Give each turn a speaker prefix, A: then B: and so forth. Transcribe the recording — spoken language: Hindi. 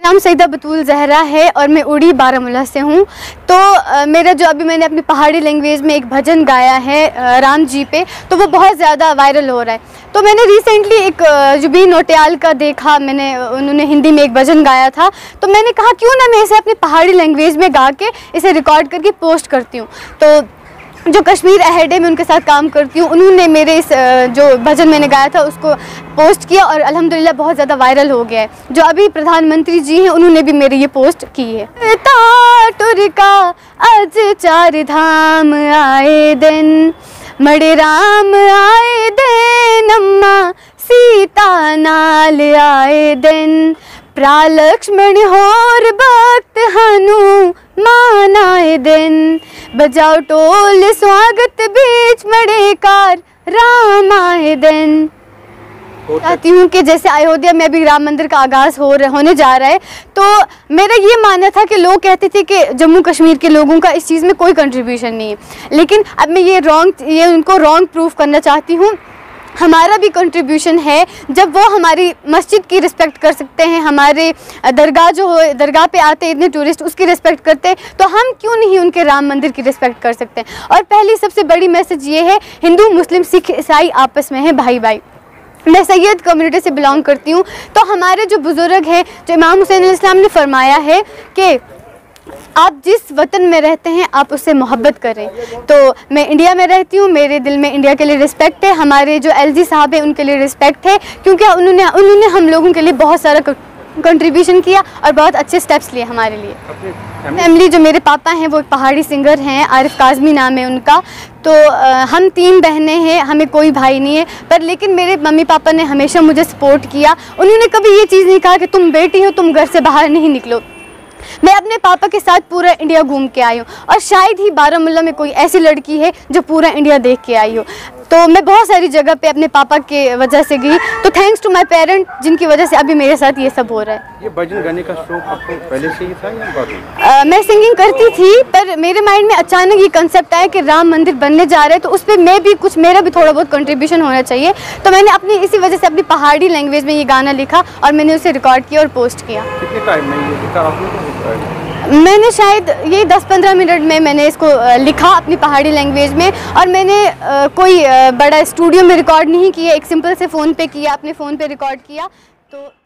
A: नाम सईदा बतूल जहरा है और मैं उड़ी बारामूला से हूँ। तो मेरा जो अभी मैंने अपनी पहाड़ी लैंग्वेज में एक भजन गाया है राम जी पे, तो वो बहुत ज़्यादा वायरल हो रहा है। तो मैंने रिसेंटली एक जुबीन नौटियाल का देखा, उन्होंने हिंदी में एक भजन गाया था, तो मैंने कहा क्यों ना मैं इसे अपनी पहाड़ी लैंग्वेज में गा के इसे रिकॉर्ड करके पोस्ट करती हूँ। तो जो कश्मीर अहेड है मैं उनके साथ काम करती हूँ, उन्होंने मेरे इस जो भजन मैंने गाया था उसको पोस्ट किया और अल्हम्दुलिल्लाह बहुत ज़्यादा वायरल हो गया है। जो अभी प्रधानमंत्री जी हैं उन्होंने भी मेरी ये पोस्ट की है। टुरका आज चार धाम आए दिन, मड़े राम आए दिन, अम्मा सीता नाल आए दिन, प्रा लक्ष्मण होर भक्त हनुमान आए दिन, बजाओ टोल स्वागत बीच मड़े कार राम आए दिन। चाहती हूँ कि जैसे अयोध्या में अभी राम मंदिर का आगाज़ होने जा रहा है, तो मेरा ये मानना था कि लोग कहते थे कि जम्मू कश्मीर के लोगों का इस चीज़ में कोई कंट्रीब्यूशन नहीं है, लेकिन अब मैं ये उनको रॉन्ग प्रूफ करना चाहती हूँ। हमारा भी कंट्रीब्यूशन है। जब वो हमारी मस्जिद की रिस्पेक्ट कर सकते हैं, हमारे दरगाह पे आते हैं इतने टूरिस्ट, उसकी रिस्पेक्ट करते हैं, तो हम क्यों नहीं उनके राम मंदिर की रिस्पेक्ट कर सकते हैं। और पहली सबसे बड़ी मैसेज ये है, हिंदू मुस्लिम सिख ईसाई आपस में हैं भाई भाई। मैं सैयद कम्युनिटी से बिलोंग करती हूँ, तो हमारे जो बुज़ुर्ग हैं, जो इमाम हुसैन अलैहिस्सलाम ने फरमाया है कि आप जिस वतन में रहते हैं आप उससे मोहब्बत करें। तो मैं इंडिया में रहती हूँ, मेरे दिल में इंडिया के लिए रिस्पेक्ट है, हमारे जो एलजी साहब हैं उनके लिए रिस्पेक्ट है, क्योंकि उन्होंने हम लोगों के लिए बहुत सारा कंट्रीब्यूशन किया और बहुत अच्छे स्टेप्स लिए हमारे लिए। फैमिली जो मेरे पापा हैं वो एक पहाड़ी सिंगर हैं, आरिफ काज़मी नाम है उनका। तो हम 3 बहनें हैं, हमें कोई भाई नहीं है, पर लेकिन मेरे मम्मी पापा ने हमेशा मुझे सपोर्ट किया। उन्होंने कभी ये चीज़ नहीं कहा कि तुम बेटी हो, तुम घर से बाहर नहीं निकलो। मैं अपने पापा के साथ पूरा इंडिया घूम के आई हूँ और शायद ही बारामूला में कोई ऐसी लड़की है जो पूरा इंडिया देख के आई हो। तो मैं बहुत सारी जगह पे अपने पापा के वजह से गई, तो थैंक्स टू माय पेरेंट जिनकी वजह से अभी मेरे साथ ये सब हो रहा है।
B: ये भजन गाने का शौक आपको पहले से ही था या बाद में?
A: मैं सिंगिंग करती थी, पर मेरे माइंड में अचानक ये कंसेप्ट आया कि राम मंदिर बनने जा रहा है, तो उस पर मेरा भी थोड़ा बहुत कंट्रीब्यूशन होना चाहिए। तो मैंने इसी वजह से अपनी पहाड़ी लैंग्वेज में ये गाना लिखा और मैंने उसे रिकॉर्ड किया और पोस्ट किया।
B: कितने टाइम में ये लिखा आपने?
A: मैंने शायद ये 10-15 मिनट में मैंने इसको लिखा अपनी पहाड़ी लैंग्वेज में, और मैंने कोई बड़ा स्टूडियो में रिकॉर्ड नहीं किया, एक सिंपल से फ़ोन पे किया, अपने फ़ोन पे रिकॉर्ड किया। तो